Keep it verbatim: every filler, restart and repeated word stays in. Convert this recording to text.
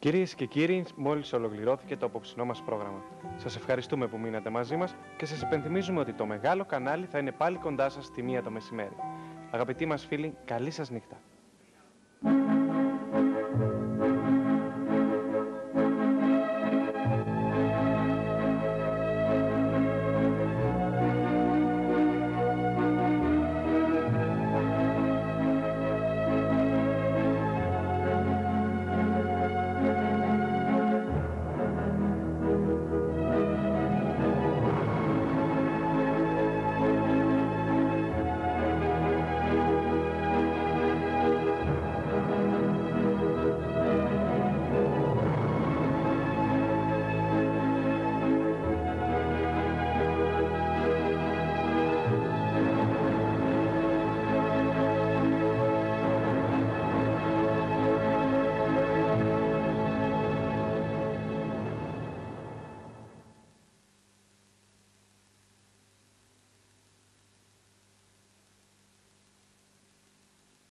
Κυρίες και κύριοι, μόλις ολοκληρώθηκε το απόψινό μας πρόγραμμα. Σας ευχαριστούμε που μείνατε μαζί μας και σας υπενθυμίζουμε ότι το μεγάλο κανάλι θα είναι πάλι κοντά σας στη μία το μεσημέρι. Αγαπητοί μας φίλοι, καλή σας νύχτα.